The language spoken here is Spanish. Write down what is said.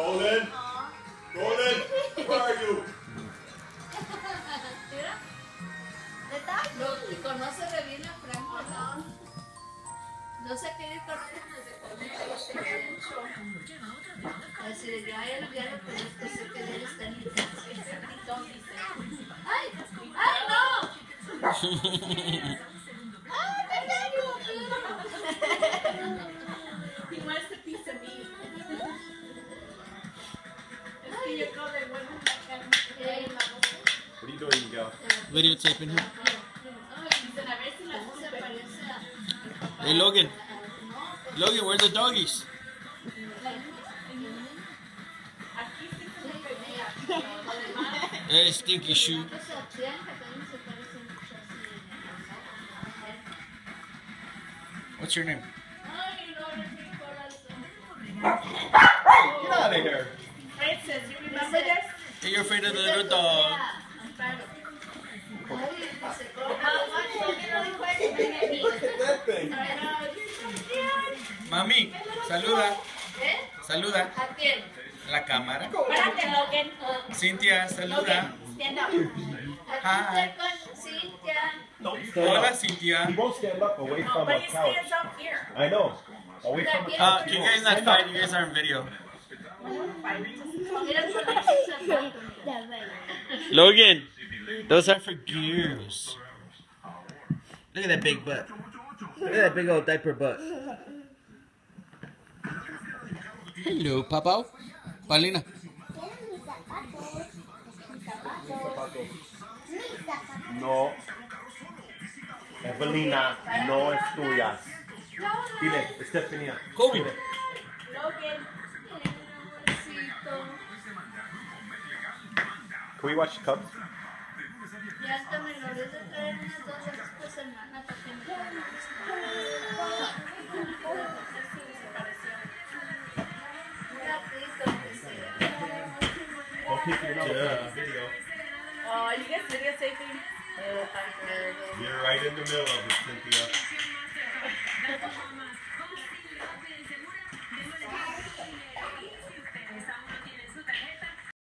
Golden, Golden, where are you? Mira. ¿Neta? Y conoce re bien a Franco, ¿no? No sé qué ir con él desde mucho. Así de que ay, ya lo conozco, sé que él está en mi casa. ¡Ay! ¡Ay, no! ¡Ay, pequeño! He wants the piece of meat. Es que yo creo de bueno la carne. What are you doing, Miguel? Videotaping him. Ay, dicen a ver si la Se parece a... Hey, Logan. Logan, where's the doggies? aquí sí se me pedía. Lo demás. Hey, stinky shoe. Pues a Bianca también se parece mucho así. What's your name? Ay, no, mi corazón. Get out of here. Princess, you remember this? Hey, you're afraid of the little dog. Amparo. Ay, dice, How much will you really quick? Bring it me. Look at that thing. I know, she's so cute. Mami, saluda. ¿eh? Saluda. ¿A quién? La cámara. Espérate, Logan. Cynthia, saluda. Logan, stand up. Aquí estoy con Cintia. Don't stand Hola, up. Cynthia. He won't stand up away No, from but a he couch. stands up here. I know. Away from a Mira, couch. You guys not fighting. You guys are in video. mira con esos zapatos. Logan, those are for gears. Look at that big butt. Look at that big old diaper butt. Hello, Papa. Paulina. No. Evelina, no es tuya. Dile, Estefanía. Kobe. Dile. Logan. Can we watch the Cubs? Ya hasta me logré de traer unas 2 veces por semana para que me un ratito que sea. Don't keep your nose video. Oh, you guys videotaping? You're right in the middle of it, Cynthia.